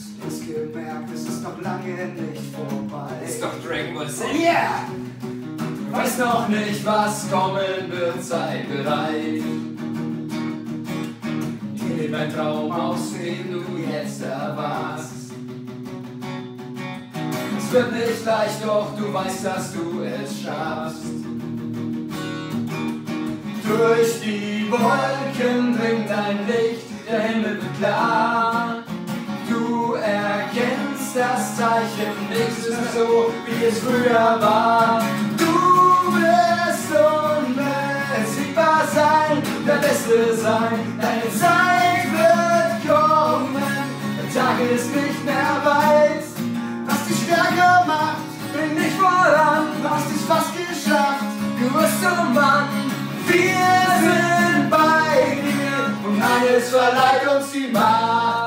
Hast gemerkt, es ist noch lange nicht vorbei. Ist doch Dragon Ball Z. Yeah! Weiß noch nicht, was kommen wird, sei bereit. Hier lebt ein Traum aus, den du jetzt erwartest. Es wird nicht leicht, doch du weißt, dass du es schaffst. Durch die Wolken dringt ein Licht, der Himmel wird klar. Du erkennst das Zeichen, nichts ist mehr so, wie es früher war. Du wirst unbesiegbar sein, der Beste sein, deine Zeit wird kommen. Der Tag ist nicht mehr weit, was dich stärker macht, bring dich voran, du hast es fast geschafft, du wirst zum Mann. Wir sind bei dir und eines verleiht uns die Macht.